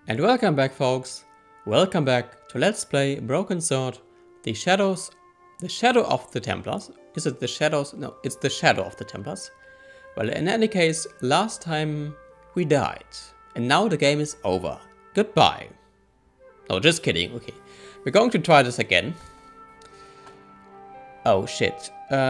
And welcome back, folks. Welcome back to Let's Play Broken Sword, the Shadow of the Templars. Is it the Shadows? No, it's the Shadow of the Templars. Well, in any case, last time we died, and now the game is over. Goodbye. No, just kidding. Okay, we're going to try this again. Oh shit.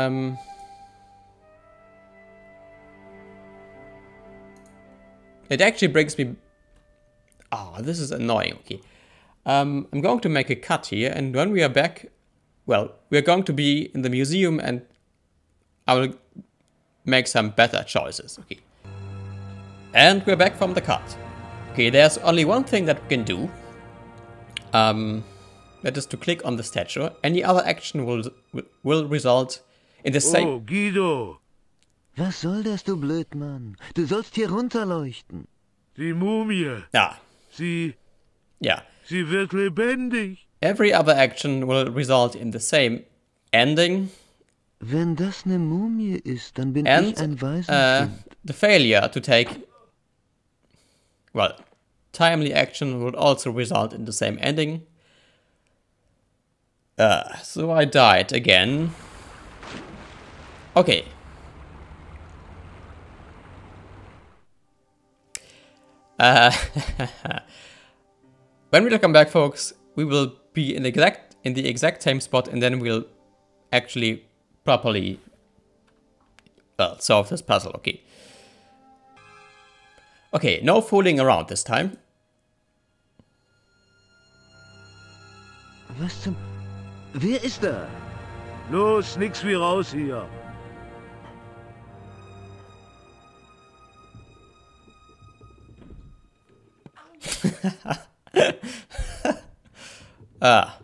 It actually brings me. Ah, this is annoying. Okay. I'm going to make a cut here, and when we are back, well, we're going to be in the museum, and I will make some better choices. Okay. And we're back from the cut. Okay, there's only one thing that we can do. That is to click on the statue. Any other action will result in the same. Oh, Guido! Was soll das, du Blödmann? Du sollst hier runterleuchten. Die Mumie! Ja. Sie wird lebendig. Every other action will result in the same ending. Wenn das eine Mumie ist, dann bin ich ein Waisenkind. The failure to take, well, timely action would also result in the same ending. So I died again. Okay. When we come back, folks, we will be in the exact same spot, and then we'll actually properly solve this puzzle. Okay. Okay, no fooling around this time. Was zum... Wer ist da? Los, nix wie raus hier. Ah.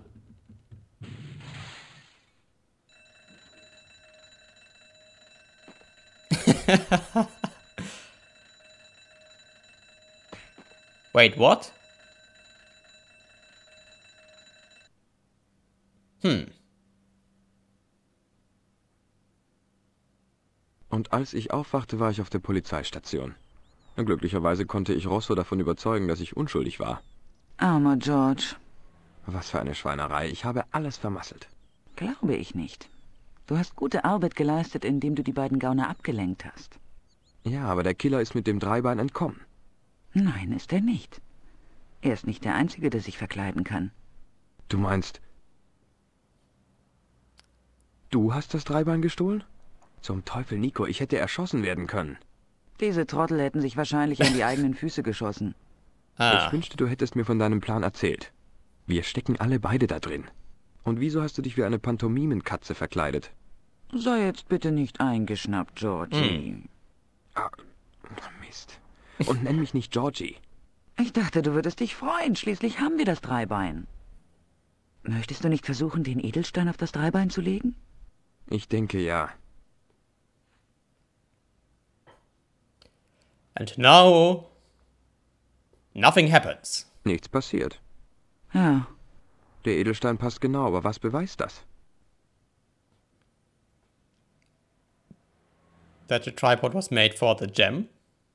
Wait, what? Und als ich aufwachte, war ich auf der Polizeistation. Glücklicherweise konnte ich Rosso davon überzeugen, dass ich unschuldig war. Armer George. Was für eine Schweinerei. Ich habe alles vermasselt. Glaube ich nicht. Du hast gute Arbeit geleistet, indem du die beiden Gauner abgelenkt hast. Ja, aber der Killer ist mit dem Dreibein entkommen. Nein, ist er nicht. Er ist nicht der Einzige, der sich verkleiden kann. Du meinst, du hast das Dreibein gestohlen? Zum Teufel, Nico, ich hätte erschossen werden können. Diese Trottel hätten sich wahrscheinlich an die eigenen Füße geschossen. Ich wünschte, du hättest mir von deinem Plan erzählt. Wir stecken alle beide da drin. Und wieso hast du dich wie eine Pantomimenkatze verkleidet? Sei jetzt bitte nicht eingeschnappt, Georgie. Ah, Mist. Und nenn mich nicht Georgie. Ich dachte, du würdest dich freuen. Schließlich haben wir das Dreibein. Möchtest du nicht versuchen, den Edelstein auf das Dreibein zu legen? Ich denke, ja. And now nothing happens. Nichts passiert. Ja. Der Edelstein passt genau, aber was beweist das? That the tripod was made for the gem.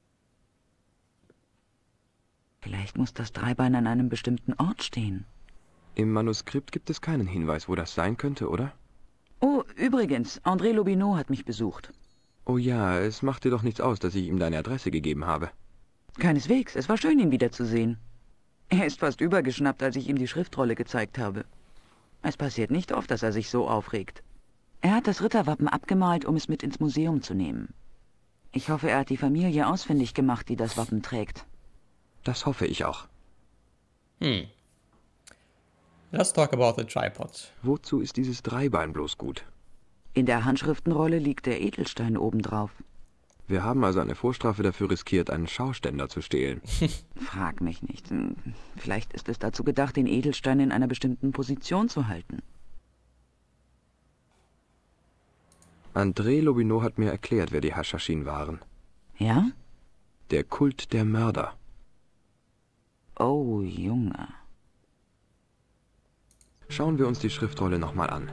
Vielleicht muss das Dreibein an einem bestimmten Ort stehen. Im Manuskript gibt es keinen Hinweis, wo das sein könnte, oder? Oh, übrigens, André Lobineau hat mich besucht. Oh ja, es macht dir doch nichts aus, dass ich ihm deine Adresse gegeben habe. Keineswegs, es war schön, ihn wiederzusehen. Er ist fast übergeschnappt, als ich ihm die Schriftrolle gezeigt habe. Es passiert nicht oft, dass er sich so aufregt. Er hat das Ritterwappen abgemalt, um es mit ins Museum zu nehmen. Ich hoffe, er hat die Familie ausfindig gemacht, die das Wappen trägt. Das hoffe ich auch. Let's talk about the tripod. Wozu ist dieses Dreibein bloß gut? In der Handschriftenrolle liegt der Edelstein obendrauf. Wir haben also eine Vorstrafe dafür riskiert, einen Schauständer zu stehlen. Frag mich nicht. Vielleicht ist es dazu gedacht, den Edelstein in einer bestimmten Position zu halten. André Lobineau hat mir erklärt, wer die Haschashin waren. Ja? Der Kult der Mörder. Oh, Junge. Schauen wir uns die Schriftrolle nochmal an.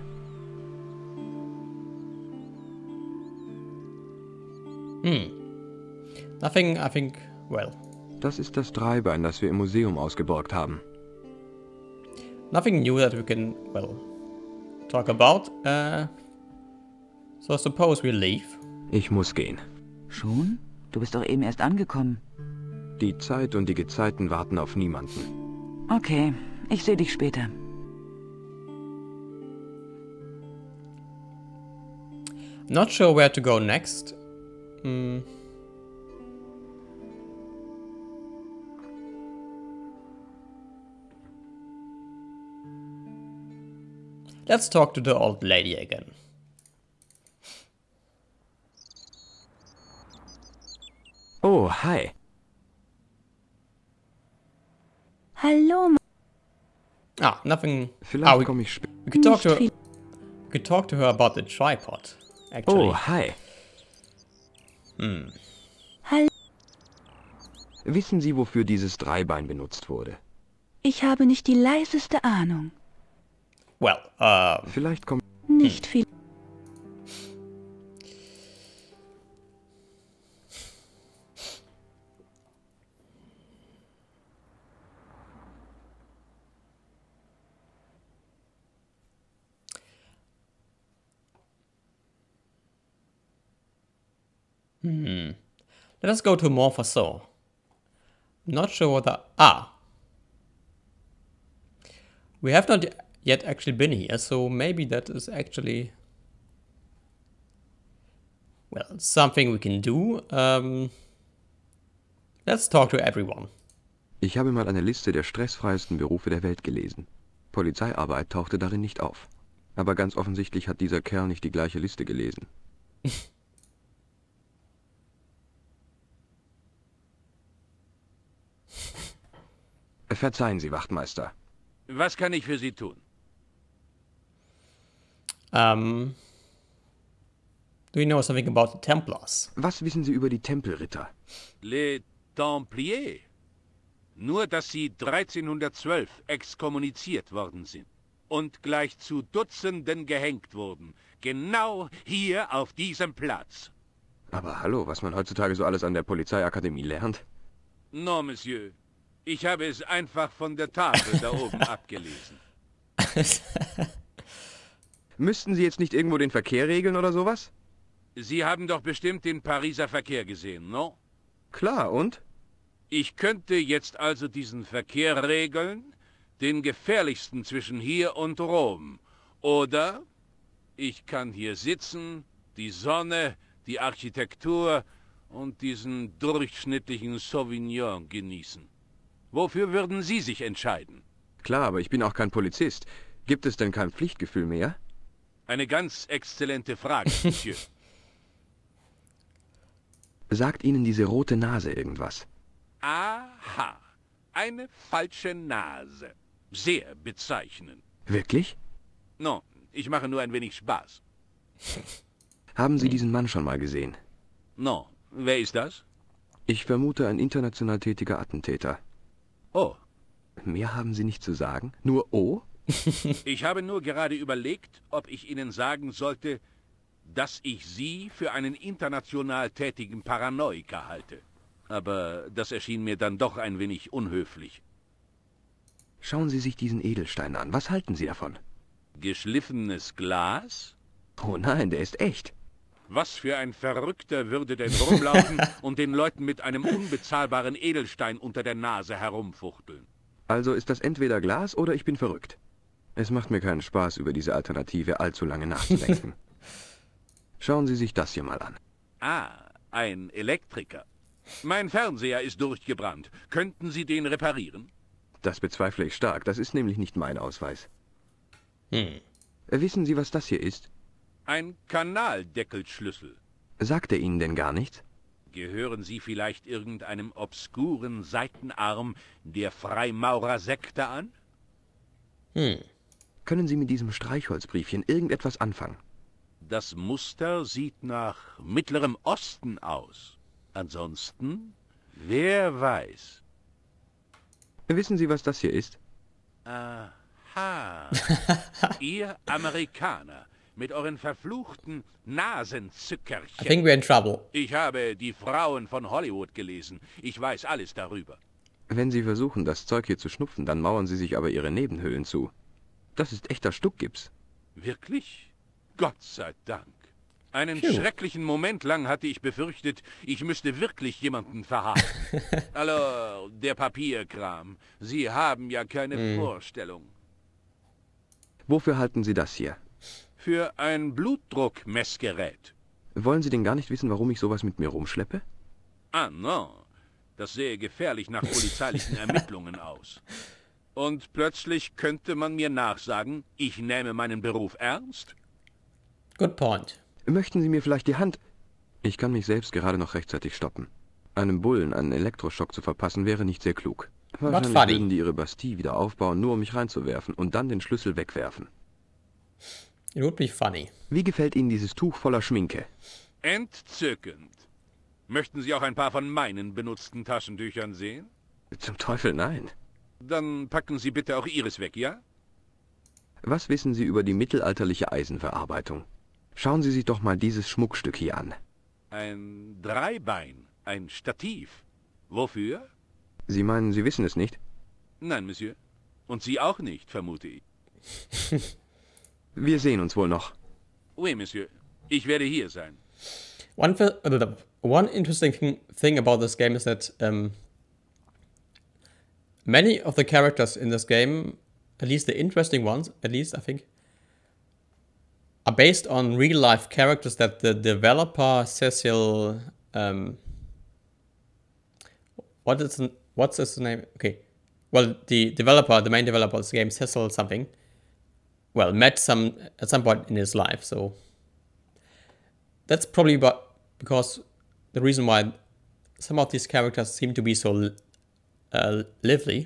Nothing, I think, well, Das ist das Dreibein, das wir im Museum ausgeborgt haben. Nothing new that we can, well, talk about. So suppose we leave. Ich muss gehen. Schon? Du bist doch eben erst angekommen. Die Zeit und die Gezeiten warten auf niemanden. Okay, ich sehe dich später. Not sure where to go next. Let's talk to the old lady again. Oh, hi. Hallo. Nothing. Vielleicht komme ich später. We could talk to her about the tripod. Actually. Oh, hi. Hallo. Wissen Sie, wofür dieses Dreibein benutzt wurde? Ich habe nicht die leiseste Ahnung. Well, Vielleicht kommt... Nicht viel. let us go to Montfaucon. Not sure what the... We have not yet actually been here, so maybe that is actually... Well, something we can do. Let's talk to everyone. Ich habe mal eine Liste der stressfreiesten Berufe der Welt gelesen. Polizeiarbeit tauchte darin nicht auf. Aber ganz offensichtlich hat dieser Kerl nicht die gleiche Liste gelesen. Verzeihen Sie, Wachtmeister. Was kann ich für Sie tun? Do you know something about the Templars? Was wissen Sie über die Tempelritter? Les Templiers. Nur, dass sie 1312 exkommuniziert worden sind und gleich zu Dutzenden gehängt wurden. Genau hier auf diesem Platz. Aber hallo, was man heutzutage so alles an der Polizeiakademie lernt? Non, Monsieur. Ich habe es einfach von der Tafel da oben abgelesen. Müssten Sie jetzt nicht irgendwo den Verkehr regeln oder sowas? Sie haben doch bestimmt den Pariser Verkehr gesehen, no? Klar, und? Ich könnte jetzt also diesen Verkehr regeln, den gefährlichsten zwischen hier und Rom. Oder ich kann hier sitzen, die Sonne, die Architektur und diesen durchschnittlichen Sauvignon genießen. Wofür würden Sie sich entscheiden? Klar, aber ich bin auch kein Polizist. Gibt es denn kein Pflichtgefühl mehr? Eine ganz exzellente Frage, Monsieur. Sagt Ihnen diese rote Nase irgendwas? Aha, eine falsche Nase. Sehr bezeichnend. Wirklich? No, ich mache nur ein wenig Spaß. Haben Sie diesen Mann schon mal gesehen? No, wer ist das? Ich vermute ein international tätiger Attentäter. Oh. Mehr haben Sie nicht zu sagen? Nur oh? Ich habe nur gerade überlegt, ob ich Ihnen sagen sollte, dass ich Sie für einen international tätigen Paranoiker halte. Aber das erschien mir dann doch ein wenig unhöflich. Schauen Sie sich diesen Edelstein an. Was halten Sie davon? Geschliffenes Glas? Oh nein, der ist echt. Was für ein Verrückter würde denn rumlaufen und den Leuten mit einem unbezahlbaren Edelstein unter der Nase herumfuchteln? Also ist das entweder Glas oder ich bin verrückt. Es macht mir keinen Spaß, über diese Alternative allzu lange nachzudenken. Schauen Sie sich das hier mal an. Ah, ein Elektriker. Mein Fernseher ist durchgebrannt. Könnten Sie den reparieren? Das bezweifle ich stark. Das ist nämlich nicht mein Ausweis. Wissen Sie, was das hier ist? Ein Kanaldeckelschlüssel. Sagt er Ihnen denn gar nichts? Gehören Sie vielleicht irgendeinem obskuren Seitenarm der Freimaurersekte an? Können Sie mit diesem Streichholzbriefchen irgendetwas anfangen? Das Muster sieht nach Mittlerem Osten aus. Ansonsten, wer weiß. Wissen Sie, was das hier ist? Aha. Ihr Amerikaner mit euren verfluchten Nasenzückerchen. I think we're in trouble. Ich habe die Frauen von Hollywood gelesen. Ich weiß alles darüber. Wenn Sie versuchen, das Zeug hier zu schnupfen, dann mauern Sie sich aber Ihre Nebenhöhlen zu. Das ist echter Stuckgips. Wirklich? Gott sei Dank. Einen Phew. schrecklichen Moment lang hatte ich befürchtet, ich müsste wirklich jemanden verhaften. Hallo, der Papierkram. Sie haben ja keine Vorstellung. Wofür halten Sie das hier? Für ein Blutdruckmessgerät. Wollen Sie denn gar nicht wissen, warum ich sowas mit mir rumschleppe? Ah, no. Das sähe gefährlich nach polizeilichen Ermittlungen aus. Und plötzlich könnte man mir nachsagen, ich nehme meinen Beruf ernst? Good point. Möchten Sie mir vielleicht die Hand... Ich kann mich selbst gerade noch rechtzeitig stoppen. Einem Bullen einen Elektroschock zu verpassen, wäre nicht sehr klug. Wahrscheinlich funny. würden die ihre Bastille wieder aufbauen, nur um mich reinzuwerfen und dann den Schlüssel wegwerfen. It would be funny. Wie gefällt Ihnen dieses Tuch voller Schminke? Entzückend. Möchten Sie auch ein paar von meinen benutzten Taschentüchern sehen? Zum Teufel nein. Dann packen Sie bitte auch Ihres weg, ja? Was wissen Sie über die mittelalterliche Eisenverarbeitung? Schauen Sie sich doch mal dieses Schmuckstück hier an. Ein Dreibein, ein Stativ. Wofür? Sie meinen, Sie wissen es nicht? Nein, Monsieur. Und Sie auch nicht, vermute ich. Wir sehen uns wohl noch. Oui, Monsieur. Ich werde hier sein. One interesting thing about this game is that many of the characters in this game, at least the interesting ones, at least I think, are based on real-life characters that the developer Cecil, what's his name? Okay, well, the main developer of this game, Cecil something, well, met at some point in his life. So that's probably because the reason why some of these characters seem to be so lively.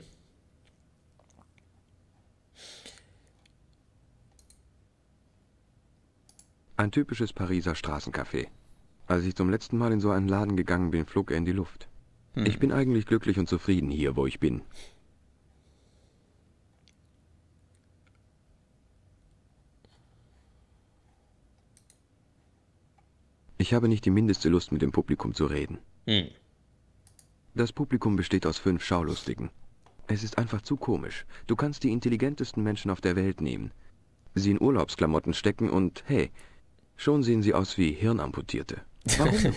Ein typisches Pariser Straßencafé. Als ich zum letzten Mal in so einen Laden gegangen bin, flog er in die Luft. Ich bin eigentlich glücklich und zufrieden hier, wo ich bin. Ich habe nicht die mindeste Lust, mit dem Publikum zu reden. Das Publikum besteht aus 5 Schaulustigen. Es ist einfach zu komisch. Du kannst die intelligentesten Menschen auf der Welt nehmen, sie in Urlaubsklamotten stecken und, hey, schon sehen sie aus wie Hirnamputierte. Warum nur?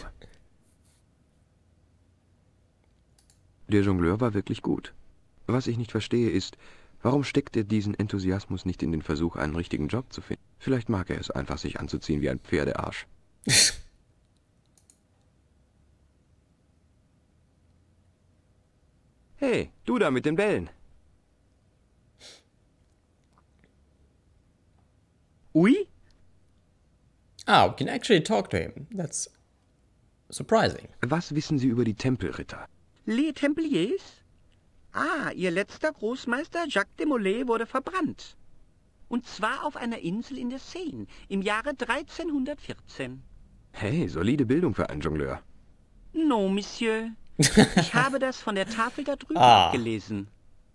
Der Jongleur war wirklich gut. Was ich nicht verstehe ist, warum steckt er diesen Enthusiasmus nicht in den Versuch, einen richtigen Job zu finden? Vielleicht mag er es einfach, sich anzuziehen wie ein Pferdearsch. Hey, du da mit den Bällen. Oui? Ah, we can actually talk to him. That's surprising. Was wissen Sie über die Tempelritter? Les Templiers? Ah, Ihr letzter Großmeister Jacques de Molay wurde verbrannt. Und zwar auf einer Insel in der Seine im Jahre 1314. Hey, solide Bildung für einen Jongleur. Non, Monsieur. Ich habe das von der Tafel da drüben abgelesen.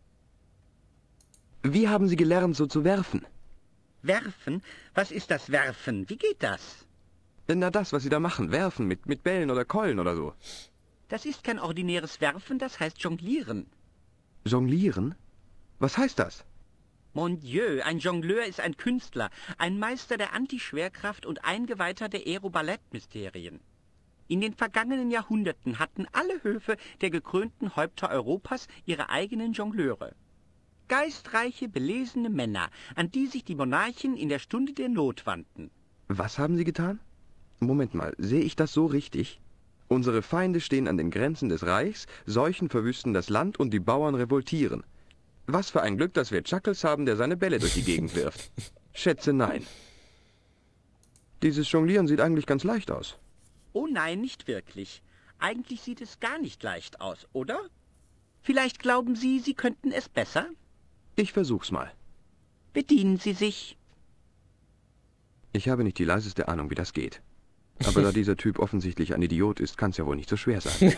Wie haben Sie gelernt, so zu werfen? Werfen? Was ist das Werfen? Wie geht das? Na, das, was Sie da machen. Werfen mit Bällen oder Keulen oder so. Das ist kein ordinäres Werfen, das heißt Jonglieren. Jonglieren? Was heißt das? Mon Dieu, ein Jongleur ist ein Künstler, ein Meister der Antischwerkraft und Eingeweihter der Aeroballettmysterien. In den vergangenen Jahrhunderten hatten alle Höfe der gekrönten Häupter Europas ihre eigenen Jongleure. Geistreiche, belesene Männer, an die sich die Monarchen in der Stunde der Not wandten. Was haben Sie getan? Moment mal, sehe ich das so richtig? Unsere Feinde stehen an den Grenzen des Reichs, Seuchen verwüsten das Land und die Bauern revoltieren. Was für ein Glück, dass wir Chuckles haben, der seine Bälle durch die Gegend wirft. Schätze nein. Dieses Jonglieren sieht eigentlich ganz leicht aus. Oh nein, nicht wirklich. Eigentlich sieht es gar nicht leicht aus, oder? Vielleicht glauben Sie, Sie könnten es besser? Ich versuch's mal. Bedienen Sie sich. Ich habe nicht die leiseste Ahnung, wie das geht. Aber da dieser Typ offensichtlich ein Idiot ist, kann's ja wohl nicht so schwer sein.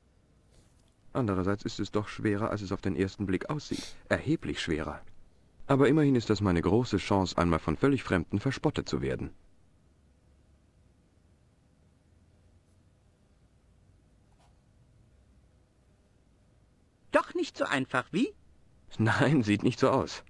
Andererseits ist es doch schwerer, als es auf den ersten Blick aussieht. Erheblich schwerer. Aber immerhin ist das meine große Chance, einmal von völlig Fremden verspottet zu werden. Doch nicht so einfach, wie? Nein, sieht nicht so aus.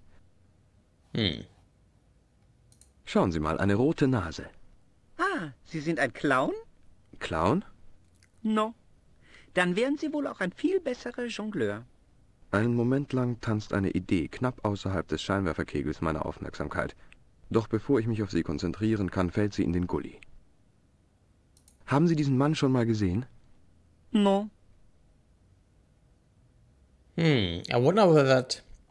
Schauen Sie mal, eine rote Nase. Ah, Sie sind ein Clown? Clown? No. Dann wären Sie wohl auch ein viel besserer Jongleur. Einen Moment lang tanzt eine Idee knapp außerhalb des Scheinwerferkegels meiner Aufmerksamkeit. Doch bevor ich mich auf sie konzentrieren kann, fällt sie in den Gully. Haben Sie diesen Mann schon mal gesehen? No. I wonder whether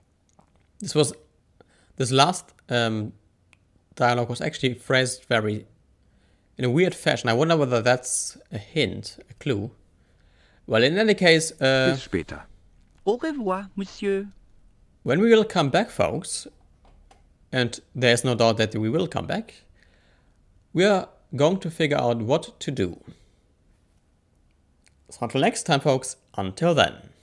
this last dialogue was actually phrased in a weird fashion. I wonder whether that's a hint, a clue. Well, in any case, Bis später. Au revoir, Monsieur. when we will come back, folks, and there's no doubt that we will come back, we are going to figure out what to do. So until next time, folks, until then.